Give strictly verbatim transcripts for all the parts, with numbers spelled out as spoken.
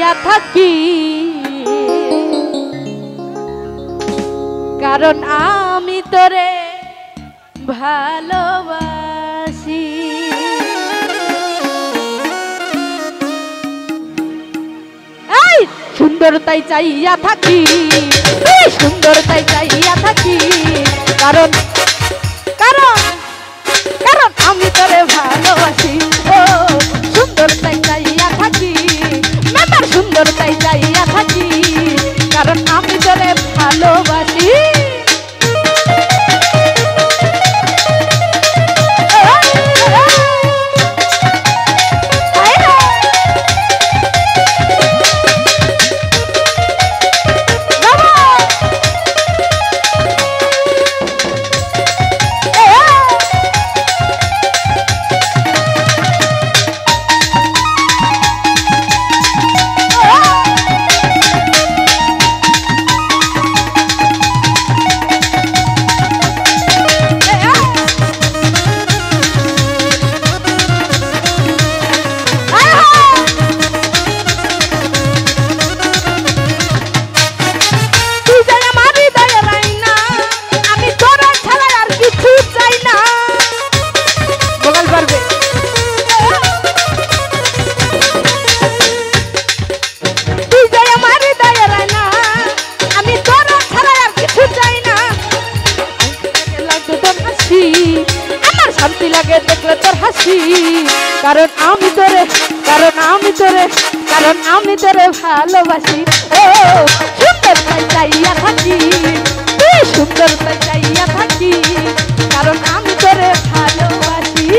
চাইয়া থাকি, কারণ আমি তোরে ভালোবাসি। এই সুন্দরতাই চাইয়া থাকি, এই সুন্দরতাই চাইয়া থাকি, কারণ কারণ কারণ আমি তোরে ভালোবাসি। ও সুন্দরতাই চাইয়া থাকি, মেটার সুন্দরতাই চাইয়া থাকি, কারণ আমি তোরে ভালোবাসি। শান্তি লাগে দেখলে তোর হাসি, কারণ আমি তোরে কারণ আমি তোরে কারণ আমি তোরে ভালোবাসি। ও সুন্দরতাই চাইয়া থাকি, তুই সুন্দরতাই চাইয়া থাকি, কারণ আমি তোরে ভালোবাসি।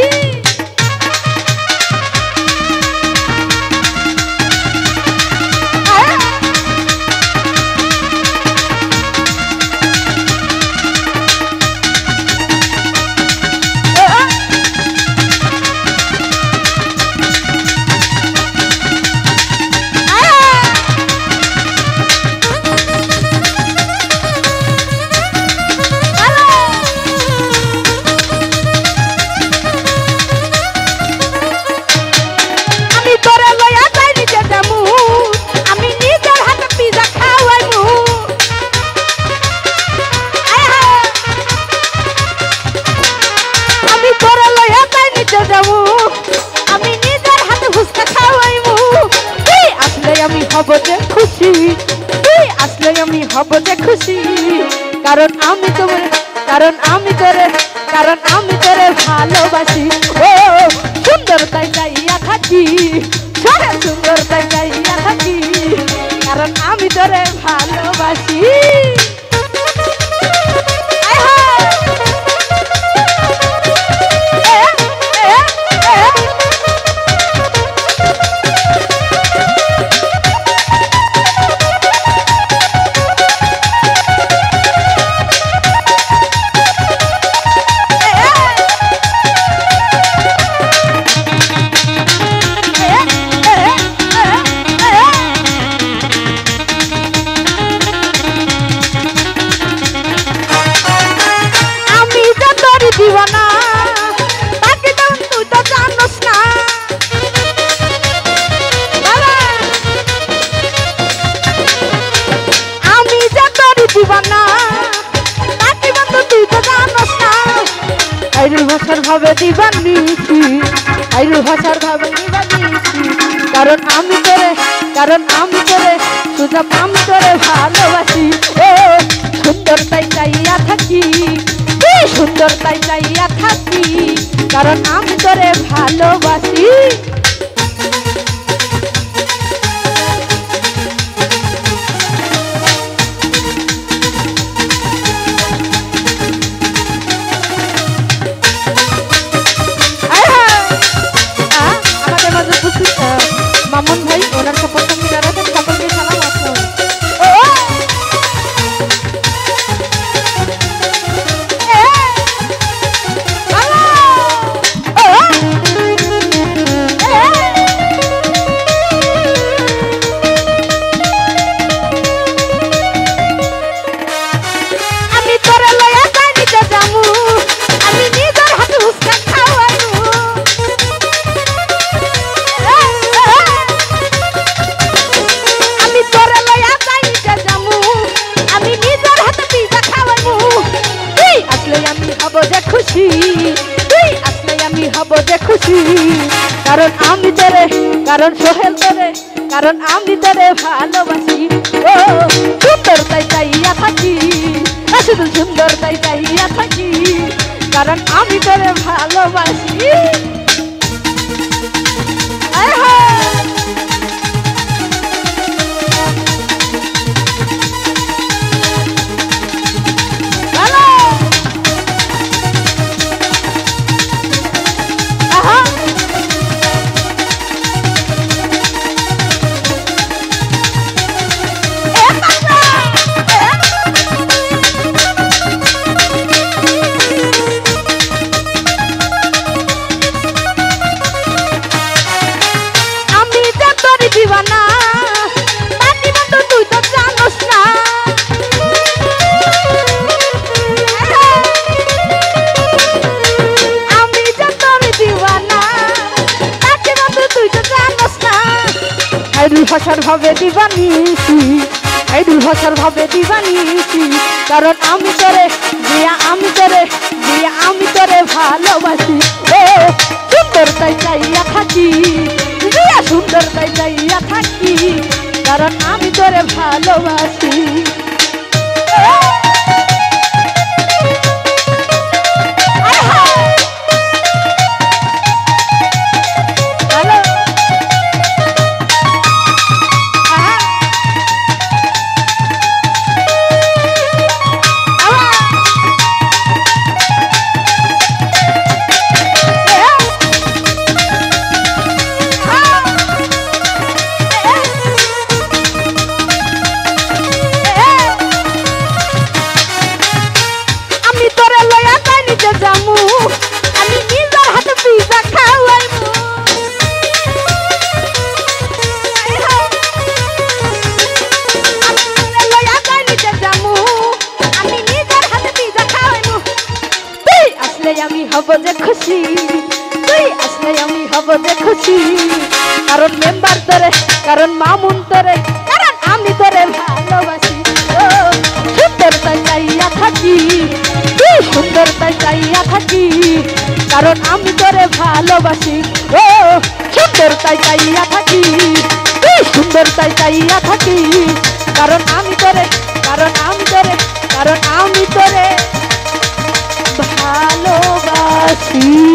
আমি হব যে খুশি, তুই আসলে আমি হব যে খুশি, কারণ আমি তোরে কারণ আমি তোরে কারণ আমি তোরে ভালোবাসি। ও সুন্দরতাই চাইয়া থাকি, সরে সুন্দরতাই চাইয়া থাকি, কারণ আমি তোরে ভালোবাসি। আইরুল ভাষার ভাবে দিবানিছি, আইরুল ভাষার ভাবে দিবানিছি, কারণ আমি তোরে কারণ আমি তোরে সুজা আমি তোরে ভালোবাসি। ও সুন্দরতাই চাইয়া থাকি, তুই সুন্দরতাই চাইয়া থাকি, কারণ আমি তোরে ভালোবাসি। মামুন ভাই ওনার সাপোর্ট আমি জানাতেন, সকলকে সালাম। আসসালাম। খুশি তুই আসলে আমি হব যে খুশি কারণ আমি তোরে কারণ সোহেল তোরে কারণ আমি তোরে ভালোবাসি ও সুন্দর তাই চাইয়া থাকি শুধু সুন্দর তাই চাইয়া থাকি কারণ আমি তোরে ভালোবাসি আইডুল ভাষার ভাবে দিবানিছি আইডুল ভাষার ভাবে দিবানিছি কারণ আমি তোরে দিয়া আমি তোরে দিয়া আমি তোরে ভালোবাসি ও সুন্দর তাই চাইয়া থাকি দিয়া সুন্দর তাই চাইয়া থাকি কারণ আমি তোরে ভালোবাসি আমি হব যে খুশি তুই আসলে আমি হব যে খুশি কারণ মেম্বার তোরে কারণ মামুন তোরে কারণ আমি তোরে ভালোবাসি ও সুন্দর তাই চাইয়া থাকি তুই সুন্দর তাই চাইয়া থাকি কারণ আমি তোরে ভালোবাসি ও সুন্দর তাই চাইয়া থাকি তুই সুন্দর তাই চাইয়া থাকি কারণ আমি তোরে কারণ আমি তোরে কারণ আমি তোরে ভালোবাসি।